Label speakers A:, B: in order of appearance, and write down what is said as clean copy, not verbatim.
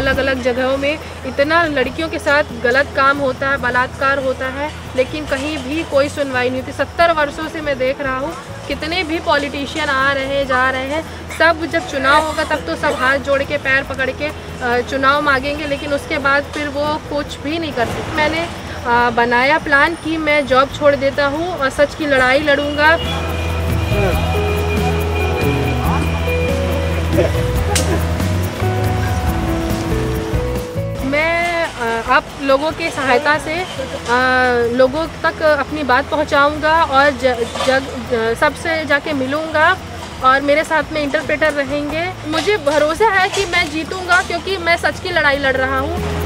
A: अलग अलग जगहों में इतना लड़कियों के साथ गलत काम होता है, बलात्कार होता है, लेकिन कहीं भी कोई सुनवाई नहीं होती। 70 वर्षों से मैं देख रहा हूँ कितने भी पॉलिटिशियन आ रहे हैं, जा रहे हैं, सब जब चुनाव होगा तब तो सब हाथ जोड़ के पैर पकड़ के चुनाव मांगेंगे, लेकिन उसके बाद फिर वो कुछ भी नहीं कर सकते। मैंने बनाया प्लान कि मैं जॉब छोड़ देता हूँ और सच की लड़ाई लड़ूंगा। आप लोगों के सहायता से लोगों तक अपनी बात पहुंचाऊंगा और सबसे जाके मिलूंगा और मेरे साथ में इंटरप्रेटर रहेंगे। मुझे भरोसा है कि मैं जीतूंगा क्योंकि मैं सच की लड़ाई लड़ रहा हूं।